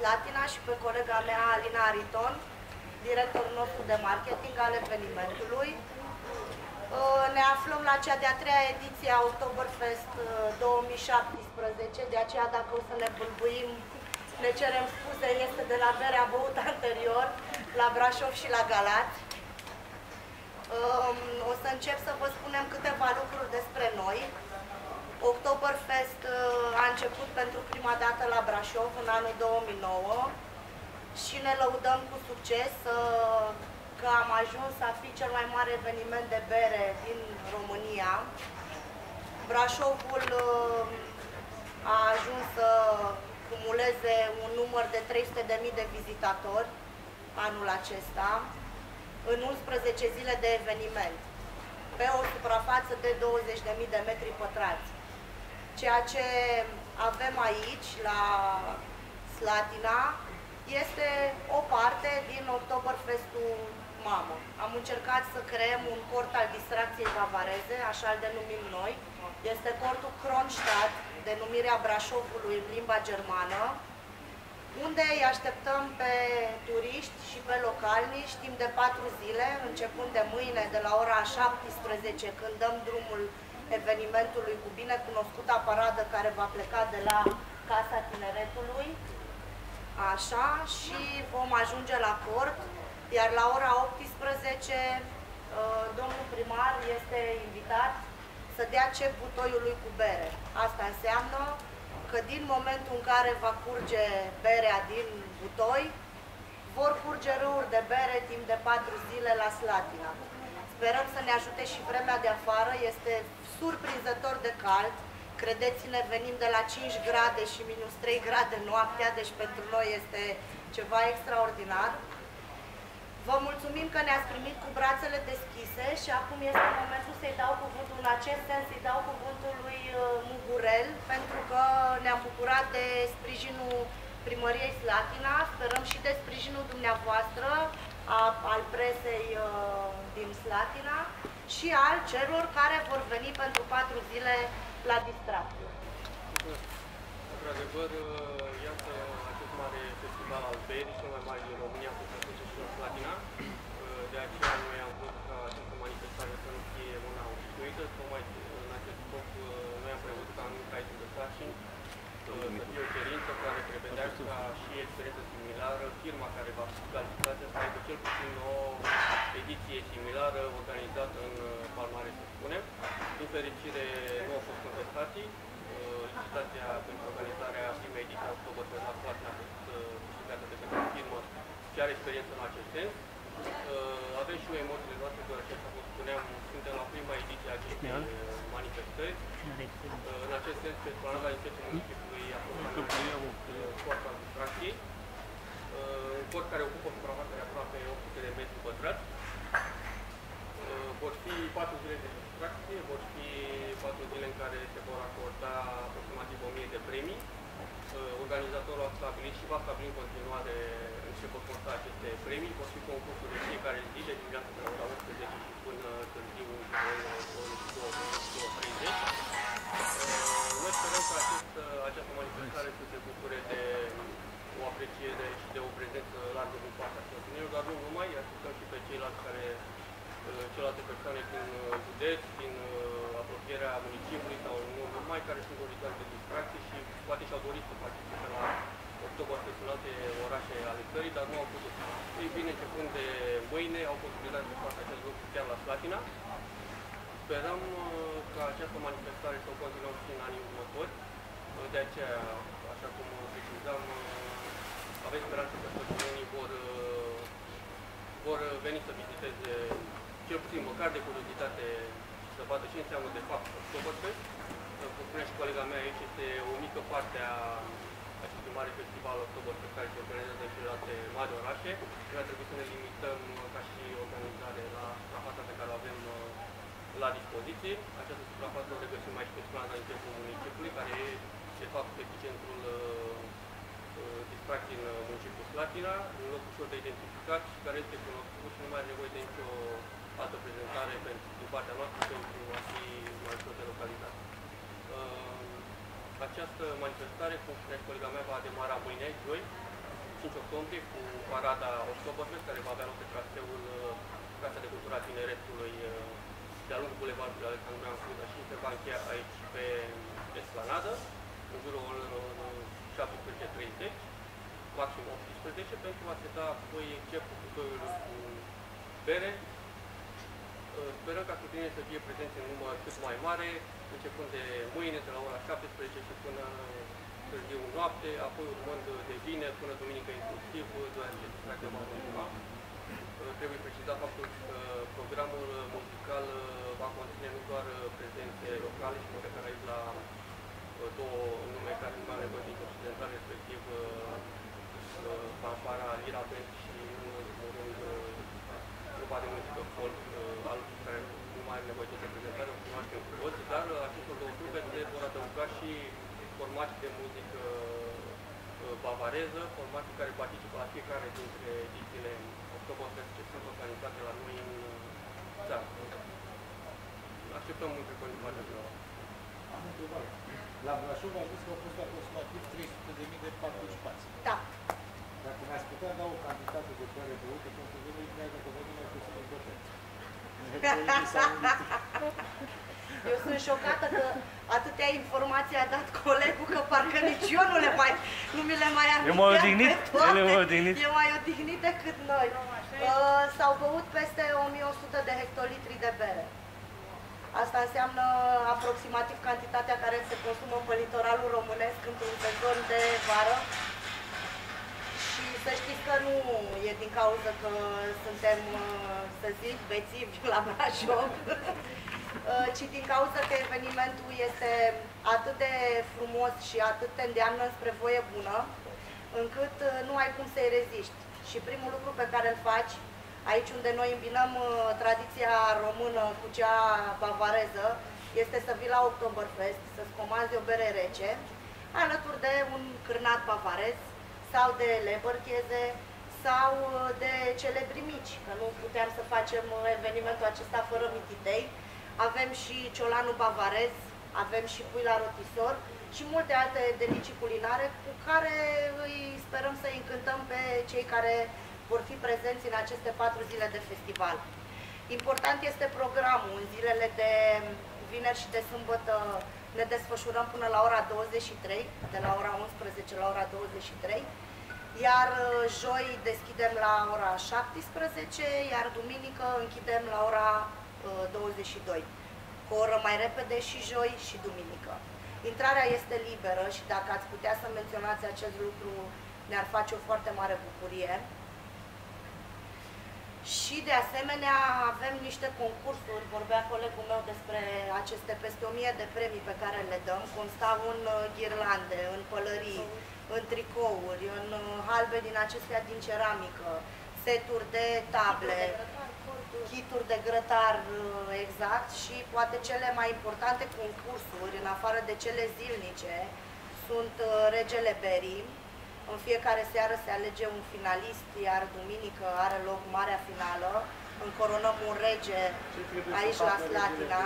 Slatina și pe colega mea, Alina Ariton, directorul nostru de marketing al evenimentului. Ne aflăm la cea de-a treia ediție a Oktoberfest 2017, de aceea dacă o să ne bâlbuim, ne cerem scuze, este de la berea băută anterior, la Brașov și la Galați. O să încep să vă spunem câteva lucruri despre noi. Oktoberfest a început pentru prima dată la Brașov în anul 2009 și ne lăudăm cu succes că am ajuns a fi cel mai mare eveniment de bere din România. Brașovul a ajuns să cumuleze un număr de 300.000 de vizitatori anul acesta, în 11 zile de eveniment, pe o suprafață de 20.000 de metri pătrați. Ceea ce avem aici, la Slatina, este o parte din Oktoberfestul mamă. Am încercat să creăm un port al distracției bavareze, așa îl denumim noi. Este portul Kronstadt, denumirea Brașovului în limba germană, unde îi așteptăm pe turiști și pe localnici timp de 4 zile, începând de mâine, de la ora 17, când dăm drumul evenimentului cu binecunoscuta paradă care va pleca de la Casa Tineretului. Așa, și vom ajunge la port, iar la ora 18 domnul primar este invitat să dea cep butoiului cu bere. Asta înseamnă că din momentul în care va curge berea din butoi, vor curge râuri de bere timp de 4 zile la Slatina. Sperăm să ne ajute și vremea de afară, este surprinzător de cald. Credeți-ne, venim de la 5 grade și minus 3 grade noaptea, deci pentru noi este ceva extraordinar. Vă mulțumim că ne-ați primit cu brațele deschise și acum este momentul să-i dau cuvântul, în acest sens îi dau cuvântul lui Mugurel, pentru că ne-am bucurat de sprijinul Primăriei Slatina, sperăm și de sprijinul dumneavoastră, al presei din Slatina și al celor care vor veni pentru 4 zile la distracție. Într-adevăr, iată acest mare festival al berii, cel mai mare din România, cu prezență și la Slatina. De aceea noi am vrut ca această manifestare să nu fie una obișnuită, tocmai în acest scop noi am prevăzut ca în caietul de sarcini să fie o cerință care prevedea ca și experiență similară, firma care va fi calificată să aibă cel puțin o ediție similară organizată în palmare, să spunem. Din fericire, nu au fost contestații. Licitația pentru organizarea primei ediții a Oktoberfest la Slatina a fost câștigată de către o firmă și are experiență în acest sens. Avem și noi emoțiile noastre, deoarece, așa cum spuneam, suntem la prima ediție a acestei manifestări. În acest sens, pe esplanada din centrul municipiului a fost organizat port al distracției, un port care ocupă o suprafață de aproape 800 de metri pătrați. Vor fi 4 zile de distracție, vor fi 4 zile în care se vor acorda aproximativ 1000 de premii. Organizatorul a stabilit și va stabili în continuare în ce vor consta aceste premii. Vor fi concursuri de fiecare zi, de dimineață de la ora 18 și până târziu în 22:30. Noi sperăm că această manifestare să se bucure de o apreciere și de o prezență largă din partea cetățenilor, dar nu numai, asistăm și pe ceilalți celelalte persoane din județ, din apropierea municipiului sau nu numai, care sunt doritoare de distracție și poate și-au dorit să participe la Oktoberfest în alte orașe ale țării, dar nu au putut. Ei bine, începând de mâine, au posibilitatea să facă acest lucru chiar la Slatina. Sperăm ca această manifestare să o continuăm și în anii următori. De aceea, așa cum precizam, avem speranță că cetățenii vor veni să viziteze, cel puțin măcar de curiozitate, și să vadă ce înseamnă de fapt Oktoberfest. Cum spunea și colega mea, aici este o mică parte a acestui mare festival Oktoberfest care se organizează în celelalte mari orașe. Noi ar trebui să ne limităm ca și organizare la suprafața pe care o avem la dispoziție. Această suprafață o regăsim aici pe esplanada din centrul municipiului, care e de fapt epicentrul distracției în municipiul Slatina, un loc ușor de identificat și care este cunoscut și nu mai are nevoie de nicio altă prezentare din partea noastră pentru a fi mai ușor de localizat. Această manifestare, cum spunea colega mea, va demara mâine, joi, octombrie cu parada Oktoberfest, care va avea loc pe traseul Casa de Cultura Tineretului de-a lungul bulevardului Alexandru Ioan Cuza și se va încheia aici pe Esplanadă, în jurul orelor 17:30, maxim 18, pentru a se da apoi început cu toiul cu bere. Sperăm ca studenții să fie prezenți în număr cât mai mare, începând de mâine, de la ora 17 și până târziu noapte, apoi urmând de vineri până duminică inclusiv, deoarece distracția va continua. Trebuie precizat faptul că programul muzical va conține nu doar prezențe locale și mă refer aici la două nume care nu au nevoie de occidental, respectiv fanfara Lira Band și, în ultimul rând, grupa de muzică folk care nu mai are nevoie de reprezentare, o cunoaștem cu toți, dar acestor două grupe se vor adăuga și formații de muzică bavareză, formații care participă la fiecare dintre edițiile Oktoberfest ce sunt organizate la noi în țară. Așteptăm întrebări din partea dumneavoastră. Am o întrebare. La Brașov a zis că au fost aproximativ 300.000 de participanți. Da. Dacă mi-ați putea da o cantitate de bere băută, pentru că nu-i prea dacă vă mai puțin în bătăți. Eu sunt șocată că atâtea informații a dat colegul că parcă nici eu nu mi le mai aminteam. Eu m-am odihnit, ele m-au odihnit. E mai odihnit decât noi. S-au băut peste 1100 de hectolitri de bere. Asta înseamnă aproximativ cantitatea care se consumă pe litoralul românesc într-un sezon de vară. Și să știți că nu e din cauza că suntem, să zic, bețivi la Brașov, ci din cauza că evenimentul este atât de frumos și atât te îndeamnă spre voie bună, încât nu ai cum să-i reziști. Și primul lucru pe care îl faci, aici unde noi îmbinăm tradiția română cu cea bavareză, este să vii la Oktoberfest, să-ți comanzi o bere rece, alături de un cârnat bavarez, sau de leberkäse, sau de celebri mici, că nu puteam să facem evenimentul acesta fără mititei. Avem și ciolanul bavarez, avem și pui la rotisor și multe alte delicii culinare cu care îi sperăm să încântăm pe cei care vor fi prezenți în aceste 4 zile de festival. Important este programul. În zilele de vineri și de sâmbătă ne desfășurăm până la ora 23, de la ora 11 la ora 23, iar joi deschidem la ora 17, iar duminică închidem la ora 22, cu o oră mai repede și joi și duminică. Intrarea este liberă și dacă ați putea să menționați acest lucru, ne-ar face o foarte mare bucurie. Și de asemenea avem niște concursuri, vorbea colegul meu despre aceste peste 1000 de premii pe care le dăm, constau în ghirlande, în pălării, în tricouri, în halbe din acestea din ceramică, seturi de table, kituri de grătar, exact, și poate cele mai importante concursuri, în afară de cele zilnice, sunt Regele Berii. În fiecare seară se alege un finalist, iar duminică are loc marea finală. Încoronăm un rege aici la Slatina.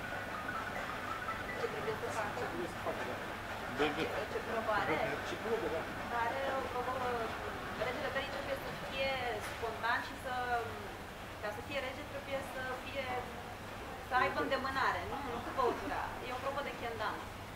Ce trebuie să facă? Ce probă are? Are o probă. Regele Berii trebuie să fie spontan și ca să fie rege trebuie să aibă îndemânare, nu cu băutura. E o probă de chendan.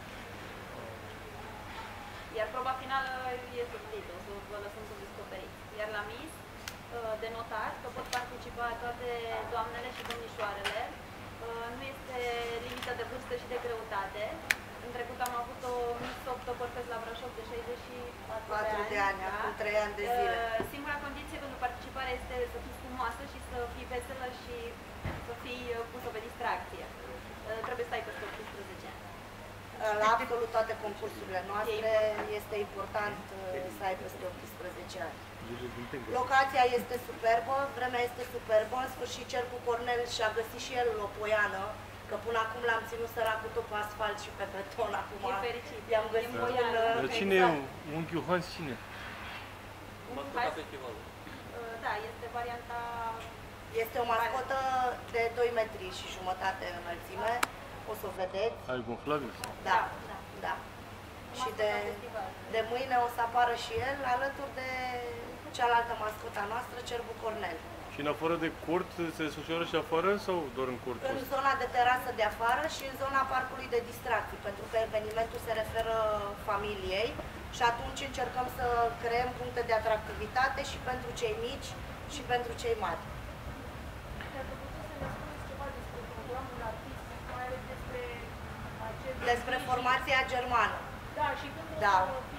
Iar proba finală e subtilă, o să vă lăsăm să descoperiți. Iar la Miss, de notat, că pot participa toate doamnele și domnișoarele. Nu este limită de vârstă și de greutate. În trecut am avut o Miss Oktoberfest la Brașov de 64 de ani, acum 3 ani de zile. Singura condiție pentru participare este să fii frumoasă și să fii veselă și să fii pusă pe distracție. Trebuie să ai peste 18 ani. La absolut toate concursurile noastre este important să ai peste 18 ani. Locația este superbă, vremea este superbă, în sfârșit Cercul Cornel și-a găsit și el o poiană, că până acum l-am ținut săracul tot pe asfalt și pe beton, acum i-am găsit poiană. Cine e unchiul Hans, cine? Mascota festivalului. Da, este varianta... Este o mascotă de 2 metri și jumătate înălțime. O să o vedeți. Ai gonflabil? Da, da. Și de mâine o să apară și el alături de cealaltă mascota noastră, Cerbul Cornel. Și în afară de curt se desfășoară și afară sau doar în curtul În ăsta? zona de terasă de afară și în zona parcului de distracții, pentru că evenimentul se referă familiei și atunci încercăm să creăm puncte de atractivitate și pentru cei mici și pentru cei mari. Dacă puteți să ne spuneți ceva despre programul artistic, mai ales despre acest... Despre formația germană. Da, și când Da. o să